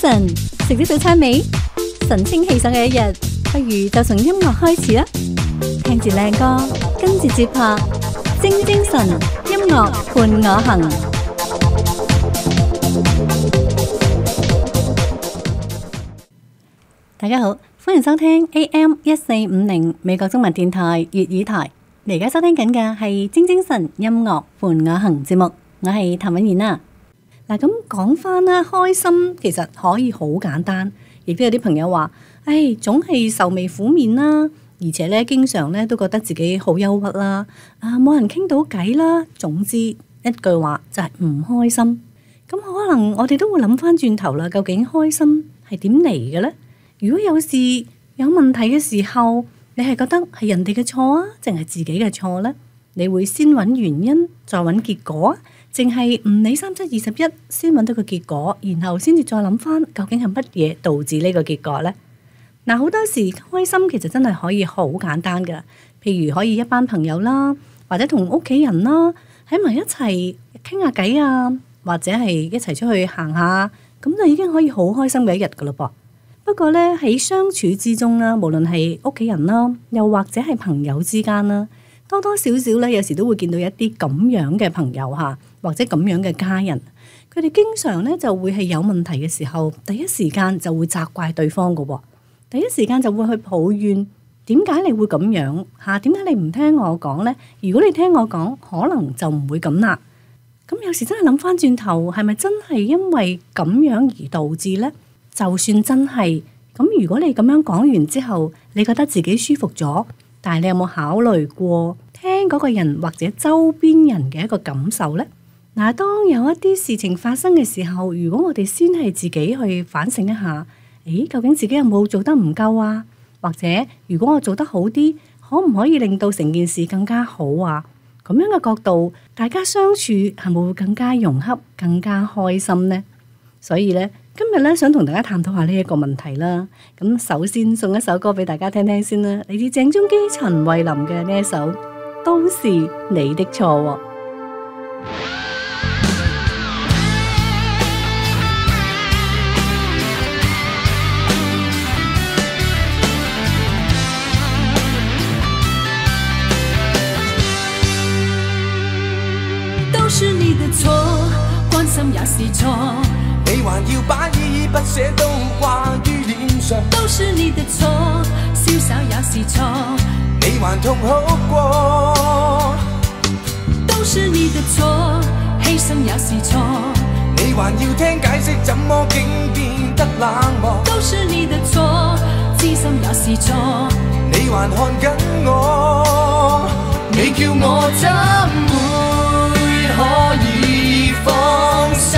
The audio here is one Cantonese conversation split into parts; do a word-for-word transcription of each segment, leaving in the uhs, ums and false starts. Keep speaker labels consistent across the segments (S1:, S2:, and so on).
S1: 晨，食咗早餐未？神清氣爽嘅一日，不如就從音樂開始啦。聽住靚歌，跟住節拍，精精神，音樂伴我行。大家好，歡迎收聽 A M 一四五零美國中文電台粵語台。你而家收聽緊嘅係精精神音樂伴我行節目，我係譚婉賢啊。嗱，咁講翻啦，開心其實可以好簡單，亦都有啲朋友話，唉，總係愁眉苦面啦，而且咧經常咧都覺得自己好憂鬱啦，啊冇人傾到偈啦，總之一句話就係唔開心。咁可能我哋都會諗翻轉頭啦，究竟開心係點嚟嘅咧？如果有事有問題嘅時候，你係覺得係人哋嘅錯啊，定係自己嘅錯呢？你會先揾原因，再揾結果，淨係唔理三七二十一，先揾到個結果，然後先至再諗翻究竟係乜嘢導致呢個結果呢？嗱，好多時開心其實真係可以好簡單噶，譬如可以一班朋友啦，或者同屋企人啦，喺埋一齊傾下偈啊，或者係一齊出去行下，咁就已經可以好開心嘅一日噶啦噃。不過咧，喺相處之中啦，無論係屋企人啦，又或者係朋友之間啦，多多少少咧，有時都會見到一啲咁樣嘅朋友吓，或者咁樣嘅家人，佢哋經常咧就會係有問題嘅時候，第一時間就會責怪對方噶，第一時間就會去抱怨，點解你會咁樣吓？點解你唔聽我講咧？如果你聽我講，可能就唔會咁啦。咁有時真係諗翻轉頭，係咪真係因為咁樣而導致咧？就算真係咁，如果你咁樣講完之後，你覺得自己舒服咗，但係你有冇考慮過聽嗰個人或者周邊人嘅一個感受呢？嗱，當有一啲事情發生嘅時候，如果我哋先係自己去反省一下，誒，究竟自己有冇做得唔夠啊？或者如果我做得好啲，可唔可以令到成件事更加好啊？咁樣嘅角度，大家相處係咪會更加融洽、更加開心呢？所以咧，今日咧想同大家探討下呢一個問題啦。咁首先送一首歌俾大家聽聽先啦，嚟自鄭中基、陳慧琳嘅呢一首《都是你的錯》。
S2: 都是你的錯，關心也是錯。
S3: 你還要把依依不捨都掛於臉上，
S2: 都是你的錯，瀟灑也是錯。
S3: 你還痛哭過，
S2: 都是你的錯，犧牲也是錯。
S3: 你還要聽解釋，怎麼竟變得冷漠？
S2: 都是你的錯，知心也是錯。
S3: 你還看緊我，你叫我怎會可以放手？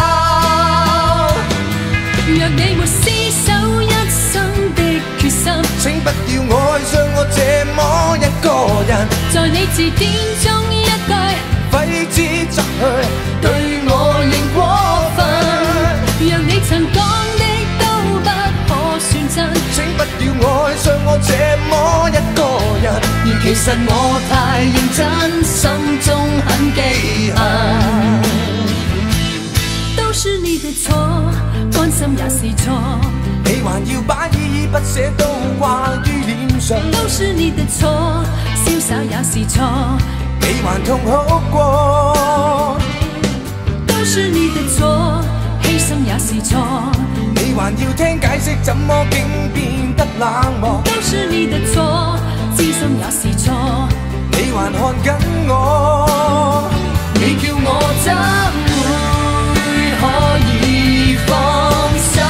S2: 若你沒廝守一生的決心，
S3: 請不要愛上我這麼一個人，
S2: 在你字典中一句
S3: 揮之則去，
S2: 對我仍過分。若你曾講的都不可算真，
S3: 請不要愛上我這麼一個人，
S2: 而其實我太認真，心中很記恨。都是你的錯，關心也是錯。
S3: 你還要把依依不捨都掛於臉上，
S2: 都是你的錯，瀟灑也是錯。
S3: 你還痛哭過，
S2: 都是你的錯，犧牲也是錯。
S3: 你還要聽解釋，怎麼竟變得冷漠？
S2: 都是你的錯，知心也是錯。
S3: 你還看緊我，
S2: 你叫我怎會可以放手？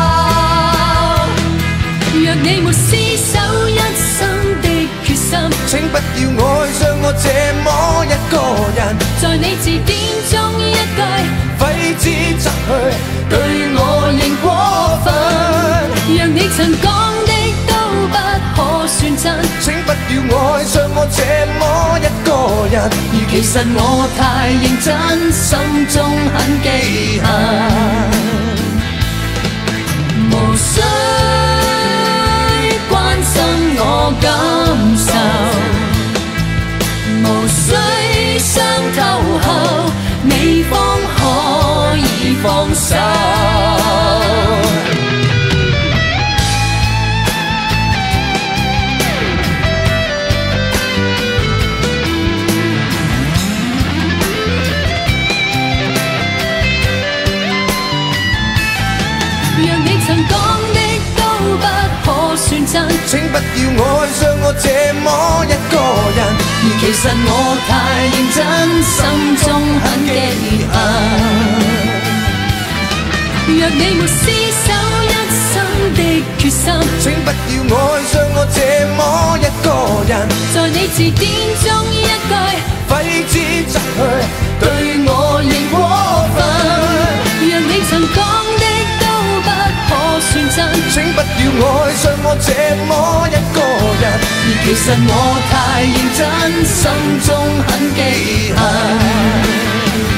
S2: 若你沒廝守一生的決心，
S3: 請不要愛上我這麼一個人，
S2: 在你字典中一句
S3: 揮之則去，
S2: 對我仍過分。若你曾講的都不可算真，
S3: 請不要愛上我這麼一個人，
S2: 而其實我太認真，心中很記恨。無需關心我感受，無需傷透後你方可以放手。
S3: 請不要愛上我這麼一個人。
S2: 而其實我太認真，心中很記恨。若你沒廝守一生的決心，
S3: 請不要愛上我這麼一個人。
S2: 在你字典中一句
S3: 揮之則去，
S2: 對我仍過分。若你曾講的都不可算真，
S3: 請不要愛上我這麼一個人。
S2: 而其實我太認真，心中很記恨。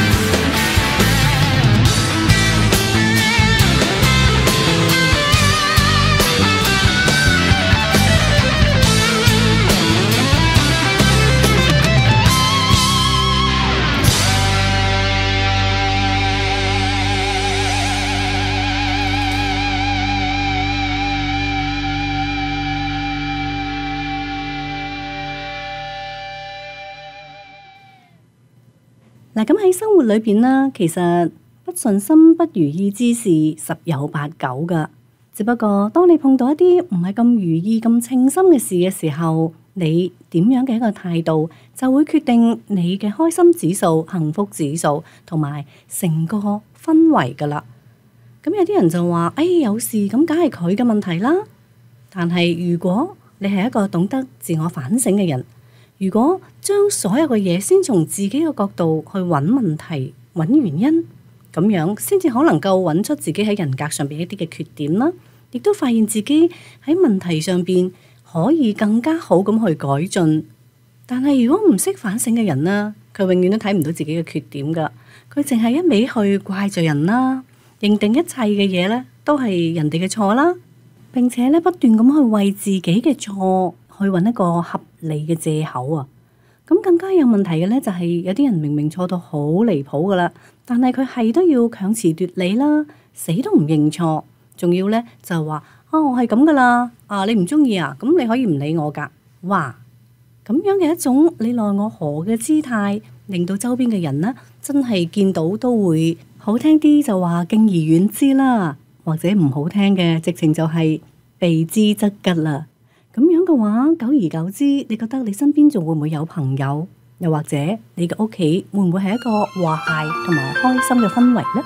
S1: 嗱，咁喺生活裏邊呢，其實不順心、不如意之事十有八九噶。只不過當你碰到一啲唔係咁如意、咁稱心嘅事嘅時候，你點樣嘅一個態度，就會決定你嘅開心指數、幸福指數同埋成個氛圍噶啦。咁有啲人就話：哎，有事咁，梗係佢嘅問題啦。但係如果你係一個懂得自我反省嘅人，如果將所有嘅嘢先從自己嘅角度去揾問題、揾原因，咁樣先至可能夠揾出自己喺人格上邊一啲嘅缺點啦，亦都發現自己喺問題上邊可以更加好咁去改進。但係如果唔識反省嘅人呢，佢永遠都睇唔到自己嘅缺點噶，佢淨係一味去怪罪人啦，認定一切嘅嘢呢都係人哋嘅錯啦，並且呢不斷咁去為自己嘅錯去揾一個合理嘅借口啊！咁更加有問題嘅呢，就係有啲人明明錯到好離譜噶啦，但係佢係都要強詞奪理啦，死都唔認錯，仲要呢就話啊我係咁噶啦，啊你唔中意啊，咁你可以唔理我噶。哇！咁樣嘅一種你奈我何嘅姿態，令到周邊嘅人呢真係見到都會好聽啲就話敬而遠之啦，或者唔好聽嘅直情就係避之則吉啦。咁樣嘅話，久而久之，你覺得你身邊仲會唔會有朋友？又或者你嘅屋企會唔會係一個和諧同埋開心嘅氛圍呢？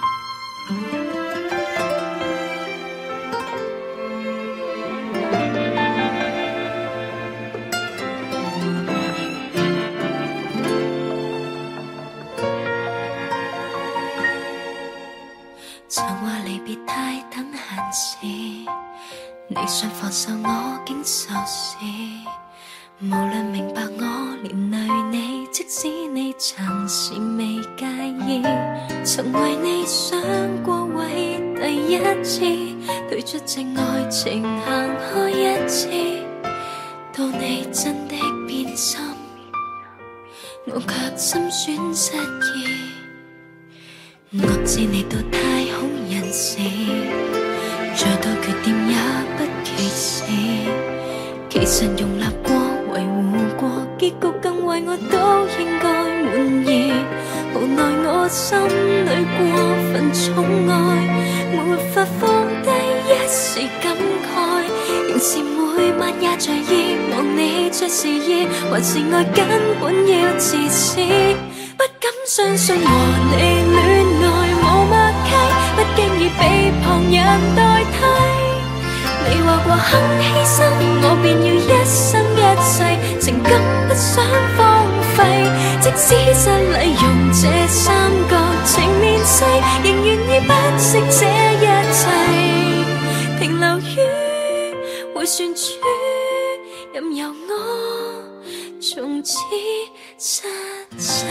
S2: 曾話離別太等閒事，你想放手我竟受事，無論明白我連累你，即使你曾是未介意，曾為你想過為第一次退出這愛情行開一次，到你真的變心，我卻心酸失意。我知你都太好人事，再多缺點也不歧視，其實容納過維護過，結局更為我都應該滿意。無奈我心裏過分寵愛，沒法放低一時感慨，仍是每晚也在意，望你出示意，還是愛根本要自私，不敢相信和你戀愛無默契，不經意被旁人代替。你話過肯犧牲，我便要一生一世，情感不想荒廢。即使失禮用這三個情面世，仍願意不惜這一切，停留於迴旋處，任由我從此失勢。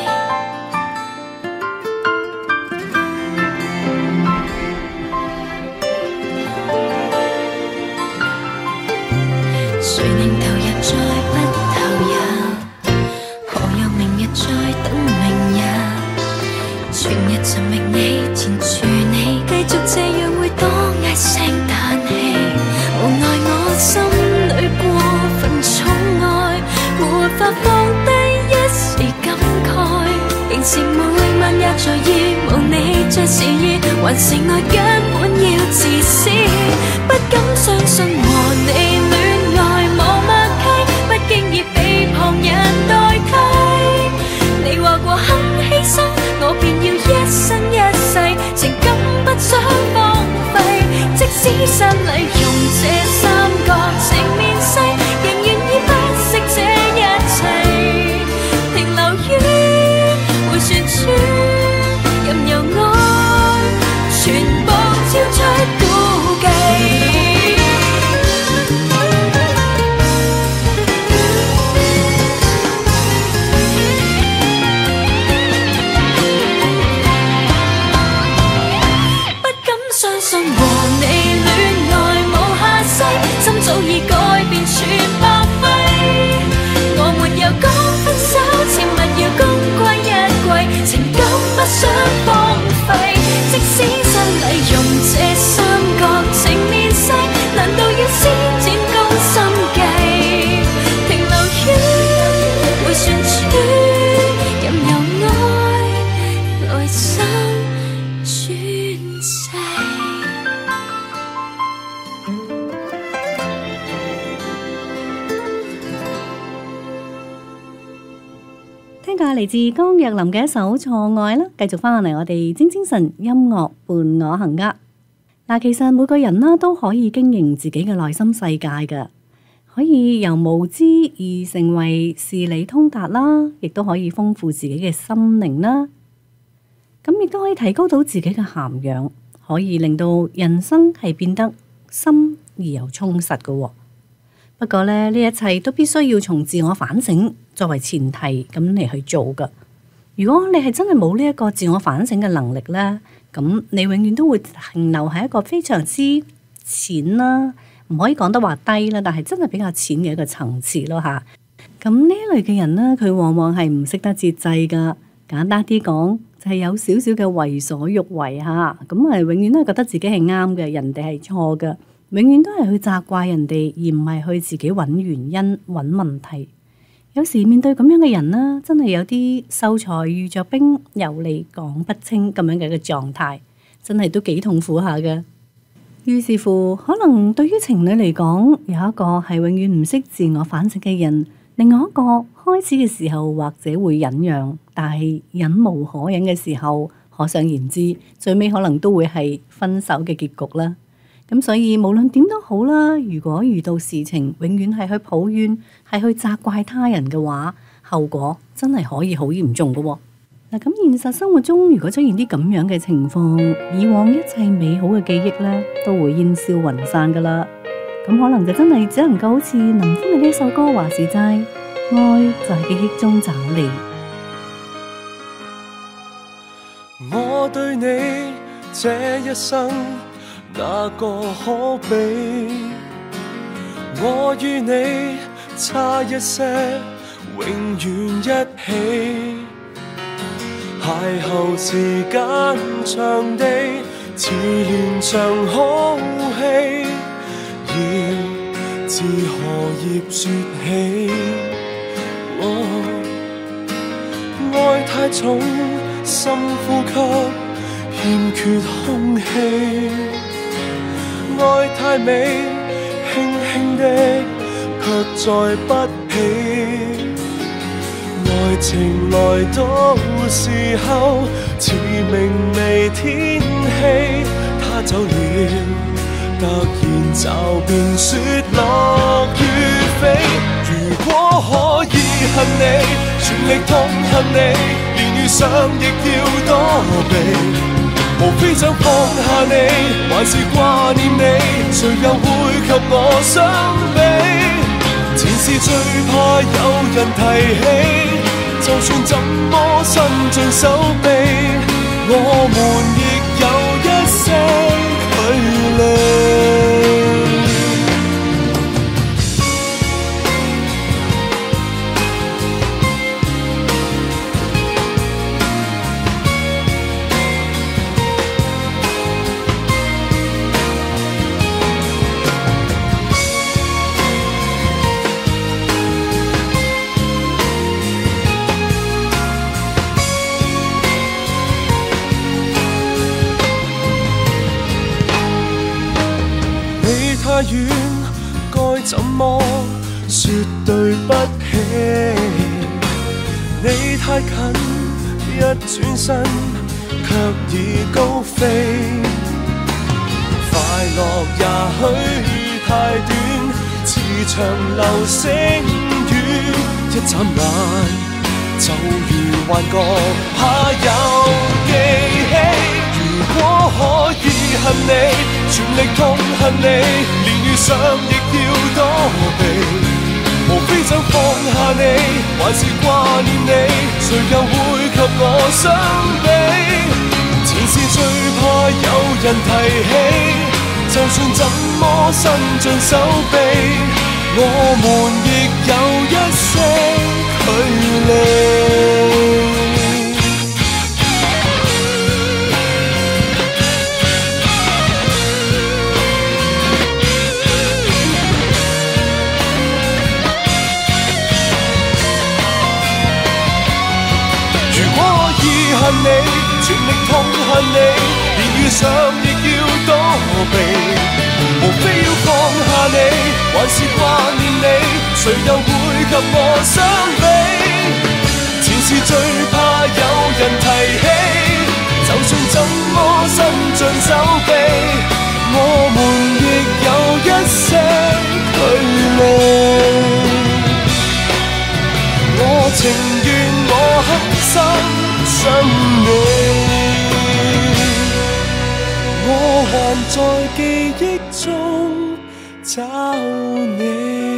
S2: 誰令投入再不投入？何有明日再等明日？全日尋覓你，纏住你，繼續這樣會多唉聲嘆氣。無奈我心裏過分寵愛，沒法放低一時感慨，仍是每晚也在意，無你這示意，還是愛根本要自私，不敢相信和你戀。 使山禮用這三角情面世，仍願意不惜這一切，停留於迴旋處，任由愛全部超出估計。早已改變全白費，我沒有講分手，切勿要功虧一簣，情感不想荒廢。即使真禮用這三角情面世，難道要施展攻心計？停留於迴旋處，任由愛來生轉世。
S1: 聽過嚟自江若琳嘅一首《錯愛》啦，繼續翻嚟我哋精精神音樂伴我行噶。嗱，其實每個人啦都可以經營自己嘅內心世界噶，可以由無知而成為事理通達啦，亦都可以豐富自己嘅心靈啦。咁亦都可以提高到自己嘅涵養，可以令到人生係變得深而又充實噶。不過咧，呢一切都必須要從自我反省作為前提咁嚟去做噶。如果你係真係冇呢一個自我反省嘅能力咧，咁你永遠都會停留喺一個非常之淺啦，唔可以講得話低啦，但係真係比較淺嘅一個層次咯吓。咁呢一類嘅人咧，佢往往係唔識得節制噶。簡單啲講，就係有少少嘅為所欲為吓，咁啊永遠都係覺得自己係啱嘅，人哋係錯嘅。永遠都係去責怪人哋，而唔係去自己揾原因、揾問題。有時面對咁樣嘅人啦，真係有啲秀才遇着兵，有理講不清咁樣嘅一個狀態，真係都幾痛苦下嘅。於是乎，可能對於情侶嚟講，有一個係永遠唔識自我反省嘅人，另外一個開始嘅時候或者會忍讓，但係忍無可忍嘅時候，可想而知，最尾可能都會係分手嘅結局啦。咁所以無論點都好啦，如果遇到事情永遠係去抱怨，係去責怪他人嘅話，後果真係可以好嚴重㗎喎。嗱，咁現實生活中如果出現啲咁樣嘅情況，以往一切美好嘅記憶咧都會煙消雲散噶啦。咁可能就真係只能夠好似林峰嘅呢首歌話是齋，愛在記憶中找你。
S3: 我對你這一生哪個可比？我與你差一些，永遠一起。邂逅時間長地，似連場好戲，要自何葉説起？哦，愛太重，深呼吸，欠缺空氣。愛太美，輕輕的，卻載不起。愛情來到時候，似明媚天氣，他走了，突然驟變雪落雨飛。如果可以恨你，全力痛恨你，連遇上亦要躲避。無非想放下你，還是掛念你，誰又會及我相比？前事最怕有人提起，就算怎麼伸盡手臂，我們亦有一些距離。太遠，該怎麼說對不起？你太近，一轉身卻已高飛。快樂也許太短，似長流星雨，一眨眼就如幻覺，怕有記起。如果可以恨你，全力痛恨你，連遇上亦要躲避。無非想放下你，還是掛念你，誰又會及我相比？前事最怕有人提起，就算怎麼伸盡手臂，我們亦有一些距離。恨你，全力痛恨你，連遇上亦要躲避。無非要放下你，還是掛念你，誰又會及我相比？前事最怕有人提起，就算怎麼伸盡手臂，我們亦有一些距離。我情願我黑心你，我還在記憶中找你。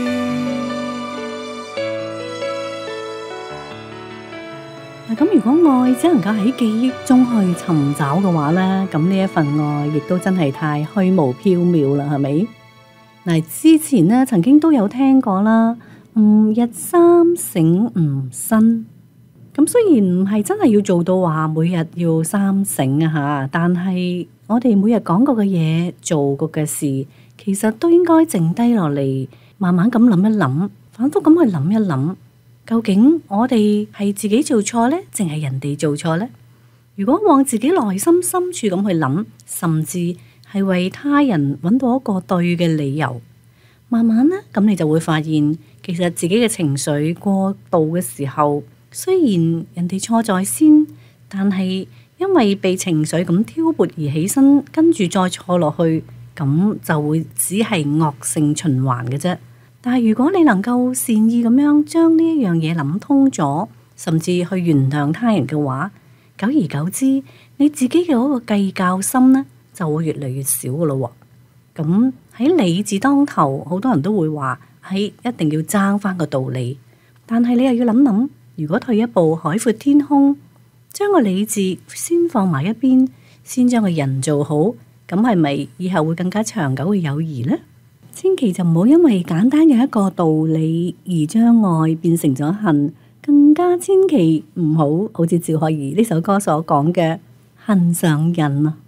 S1: 嗱，咁如果愛只能夠喺記憶中去尋找嘅話呢，咁呢一份愛亦都真係太虛無縹緲啦，係咪？嗱，之前呢曾經都有聽過啦，吾日三省吾身。咁雖然唔係真係要做到話每日要三省啊吓，但係我哋每日講過嘅嘢、做過嘅事，其實都應該靜低落嚟，慢慢咁諗一諗，反覆咁去諗一諗，究竟我哋係自己做錯呢，定係人哋做錯呢？如果往自己內心深處咁去諗，甚至係為他人揾到一個對嘅理由，慢慢呢，咁你就會發現，其實自己嘅情緒過度嘅時候，雖然人哋錯在先，但係因為被情緒咁挑撥而起身，跟住再錯落去，咁就會只係惡性循環嘅啫。但係如果你能夠善意咁樣將呢一樣嘢諗通咗，甚至去原諒他人嘅話，久而久之，你自己嘅嗰個計較心呢，就會越嚟越少噶咯。咁喺理智當頭，好多人都會話喺一定要爭翻個道理，但係你又要諗諗。如果退一步，海闊天空，將個理智先放埋一邊，先將個人做好，咁係咪以後會更加長久嘅友誼呢？千祈就唔好因為簡單嘅一個道理而將愛變成咗恨，更加千祈唔好好似趙學而呢首歌所講嘅恨上人啊！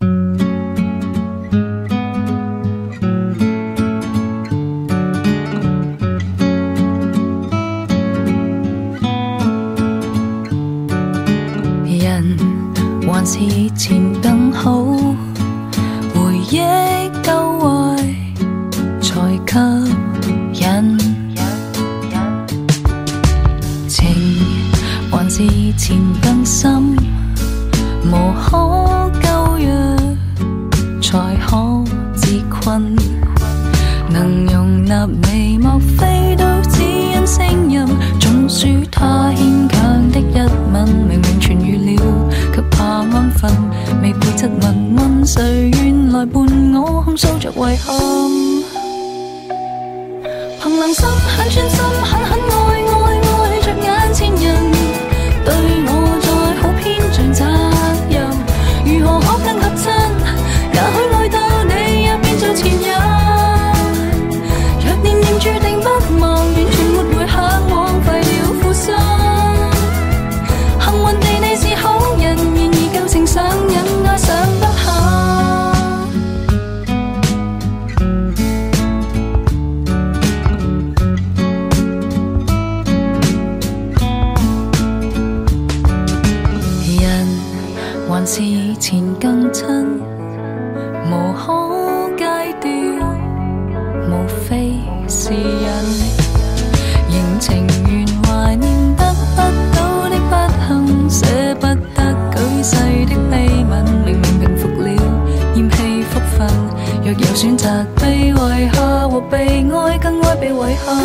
S2: 還是前更好，回憶夠壞才吸引。情還是前更深，無可救藥才可自困。能容納你，莫非都只因聲音總輸他牽強的一吻，明明痊癒了，卻怕安分，未配質問問誰願來伴我控訴着遺憾。憑良心很專心，狠狠愛愛愛着眼前人，對我再好偏盡責任，如何可更合襯？也許愛到你也變做前任。若念念注定不忘，完全沒回響，枉費了負心。幸運地你是好人，然而舊情上癮，愛上不下。人還是前更親，無可戒掉，無非是癮，仍情願懷念得不到的不幸，捨不得舉世的悲憫，明明平復了，厭棄福分。 責被遺下和被愛，更愛被遺下。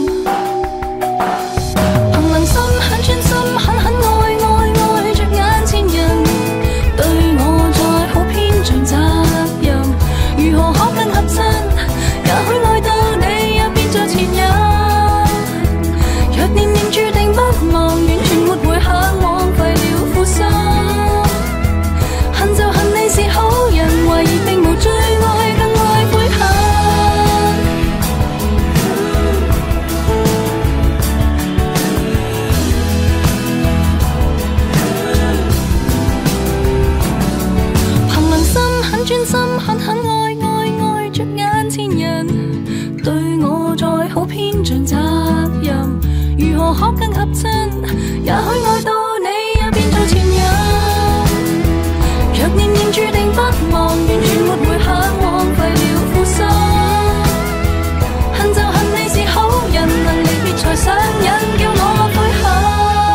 S2: 憑良心很專心，狠狠愛愛愛着眼前人，對我再好偏盡責任，如何可更合襯？也許愛到你也變做前任，若念念注定不忘，完全沒回響，枉費了負心。恨就恨你是好人，懷疑並無最愛，更愛悔恨。憑良心很專心，狠狠愛愛愛着眼前人，對我再好偏盡責任，如何可更合襯？也許愛到你也變做前任。若念念注定不忘，完全沒回響，枉費了負心。恨就恨你是好人，能離別才上癮，叫我悔恨。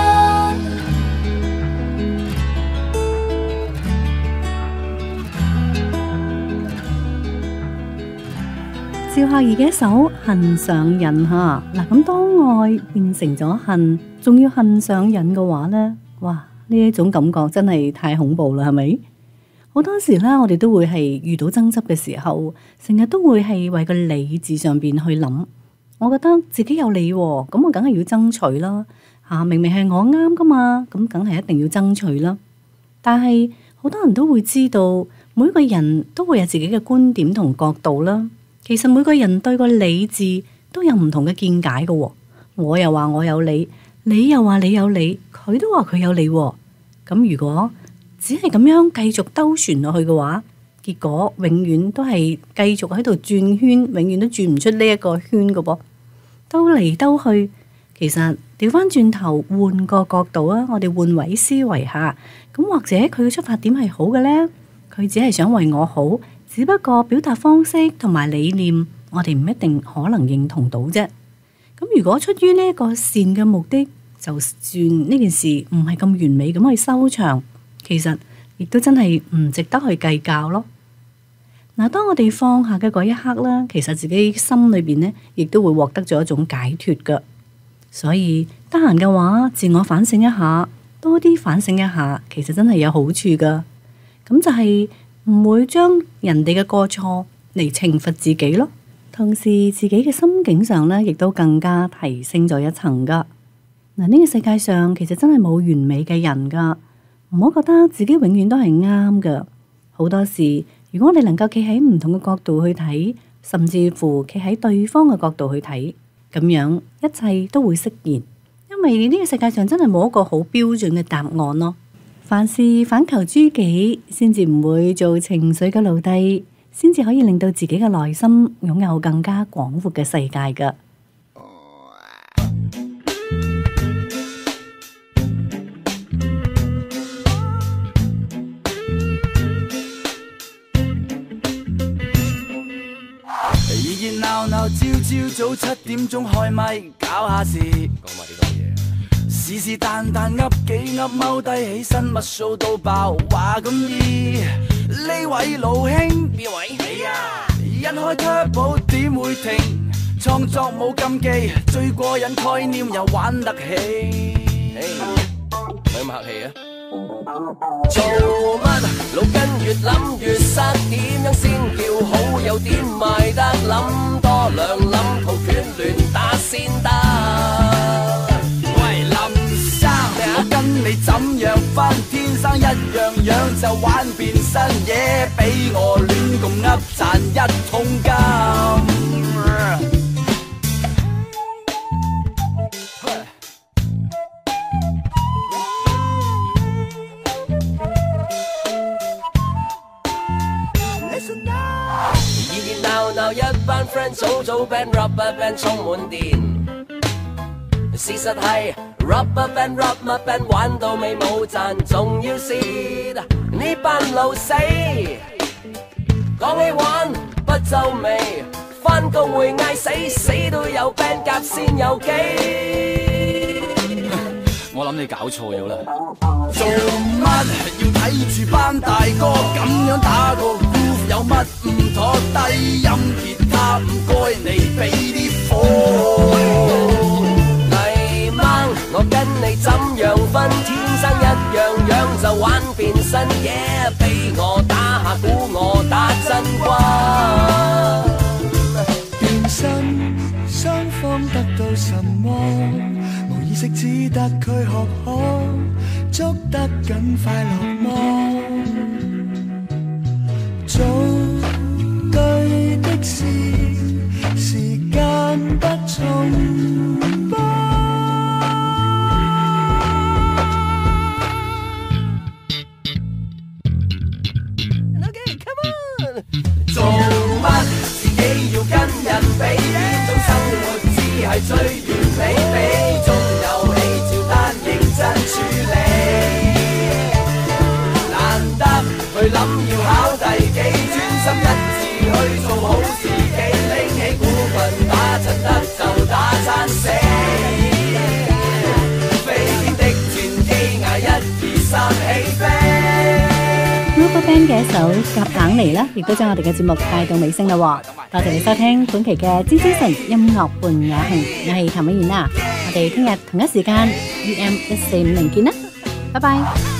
S1: 趙夏怡嘅一首《恨上癮》吓，嗱咁當愛變成咗恨，仲要恨上癮嘅話呢？哇！呢一種感覺真係太恐怖啦，係咪？好多時咧，我哋都會係遇到爭執嘅時候，成日都會係為個理智上邊去諗。我覺得自己有理，咁我梗係要爭取啦。吓，明明係我啱噶嘛，咁梗係一定要爭取啦。但係好多人都會知道，每個人都會有自己嘅觀點同角度啦。其實每個人對個理智都有唔同嘅見解嘅。我又話我有理，你又話你有理，佢都話佢有理。咁如果只係咁樣繼續兜旋落去嘅話，結果永遠都係繼續喺度轉圈，永遠都轉唔出呢一個圈嘅噃。兜嚟兜去，其實調翻轉頭換個角度啊，我哋換位思維下，咁或者佢嘅出發點係好嘅呢，佢只係想為我好，只不過表達方式同埋理念，我哋唔一定可能認同到啫。咁如果出於呢一個善嘅目的，就算呢件事唔係咁完美咁去收場，其實亦都真係唔值得去計較咯。嗱，當我哋放下嘅嗰一刻啦，其實自己心裏邊呢，亦都會獲得咗一種解脫噶。所以得閒嘅話，自我反省一下，多啲反省一下，其實真係有好處噶。咁就係唔會將人哋嘅過錯嚟懲罰自己咯。同時自己嘅心境上呢，亦都更加提升咗一層噶。嗱，呢個世界上其實真係冇完美嘅人噶。唔好覺得自己永遠都係啱噶，好多時如果你能夠企喺唔同嘅角度去睇，甚至乎企喺對方嘅角度去睇，咁樣一切都會釋然。因為呢個世界上真係冇一個好標準嘅答案咯。凡事反求諸己，先至唔會做情緒嘅奴隸，先至可以令到自己嘅內心擁有更加廣闊嘅世界噶。
S4: 熱熱鬧鬧，朝朝早七點鐘開咪搞下事，講埋啲多嘢，是是但但噏幾噏，踎低起身乜數到爆，話咁易。呢位老兄邊位？係啊，一開 turbo 點會停？創作冇禁忌，最過癮概念又玩得起。咪咁客氣啊！做乜腦筋越諗越塞，點樣先叫好？又點賣得？諗多兩諗，圖拳亂打先得。喂，林生，我跟你怎樣分？天生一樣樣就玩變身嘢，俾我亂咁噏賺一桶金。一班 friend 早早 band rubber band 充滿電，事實係 rubber band rubber band 玩到尾冇賺，仲要蝕呢班老死。講起玩不皺眉，返工會嗌死，死都有 band 夾先有機。我諗你搞錯咗啦！做乜要睇住班大哥咁樣打個 groove，有乜唔妥？ 低音吉他，唔該你俾啲火。
S5: 黎晚我跟你怎樣分？天生一樣樣就玩變身嘢，俾我打下鼓，我打真瓜。
S3: 變身雙方得到什麼？無意識只得佢學可，捉得緊快樂麼？做對的事，時間不重播。
S5: Okay, come on。
S4: 做乜自己要跟人比？呢種生活只係最完美，比中遊戲照單認真處理。難得去諗要考第幾，專心一致去做好自己，拎起股份打柒得就打餐死。飛天的戰機嗌一二三起飛。
S1: RubberBand 嘅一首夾硬嚟啦，亦都將我哋嘅節目帶到尾聲啦喎！多謝你收聽本期嘅精精神音樂伴我行，我係譚美妍啦，我哋聽日同一時間 E M 一四五零見啦，拜拜。